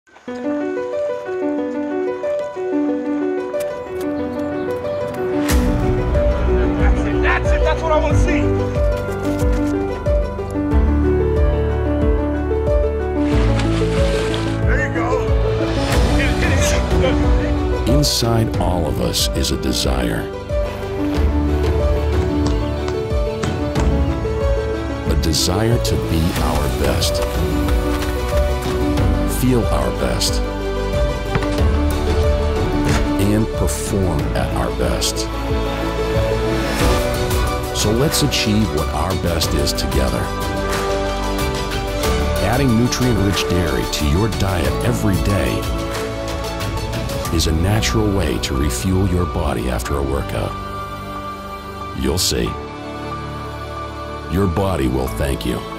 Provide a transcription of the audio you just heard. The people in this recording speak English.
That's it. That's what I want to see. There you go. Inside all of us is a desire. A desire to be our best. Feel our best. And perform at our best. So let's achieve what our best is together. Adding nutrient-rich dairy to your diet every day is a natural way to refuel your body after a workout. You'll see. Your body will thank you.